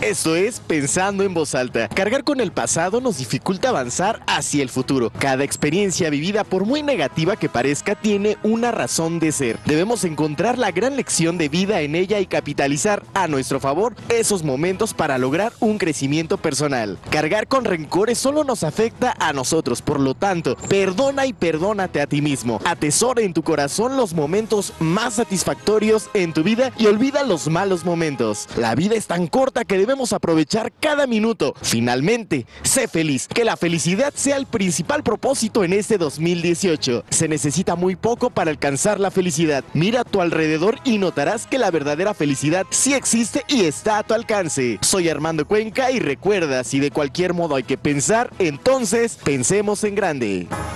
Esto es Pensando en Voz Alta. Cargar con el pasado nos dificulta avanzar hacia el futuro. Cada experiencia vivida, por muy negativa que parezca, tiene una razón de ser. Debemos encontrar la gran lección de vida en ella y capitalizar a nuestro favor esos momentos para lograr un crecimiento personal. Cargar con rencores solo nos afecta a nosotros, por lo tanto, perdona y perdónate a ti mismo. Atesora en tu corazón los momentos más satisfactorios en tu vida y olvida los malos momentos. La vida es tan corta que debemos aprovechar cada minuto. Finalmente, sé feliz. Que la felicidad sea el principal propósito en este 2018. Se necesita muy poco para alcanzar la felicidad. Mira a tu alrededor y notarás que la verdadera felicidad sí existe y está a tu alcance. Soy Armando Cuenca y recuerda, si de cualquier modo hay que pensar, entonces pensemos en grande.